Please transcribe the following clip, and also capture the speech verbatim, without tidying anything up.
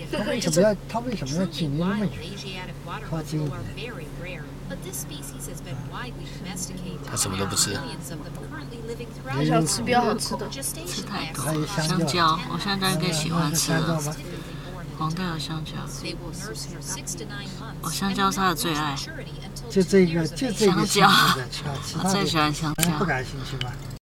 它为什么要它为什么要经历那么远？靠近。 它什么都不吃。 它想吃比较好吃的， 吃太多。 还有香蕉，我香蕉应该喜欢吃了。黄带有香蕉，哦，香蕉是他的最爱。 就这个，就这个香蕉， 我最喜欢香蕉。 不感兴趣吧？